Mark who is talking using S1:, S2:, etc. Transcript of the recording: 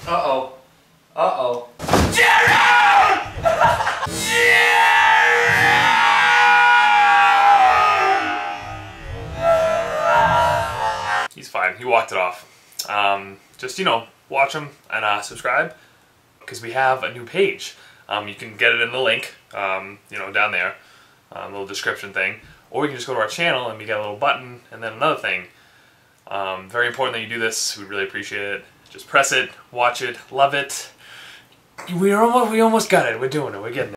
S1: Uh-oh. Uh-oh.
S2: He's fine. He walked it off. Just, you know, watch him and subscribe, because we have a new page. You can get it in the link, you know, down there, little description thing. Or you can just go to our channel and we got a little button and then another thing. Very important that you do this. We really appreciate it. Just press it, watch it, love it. We almost got it. We're doing it. We're getting it.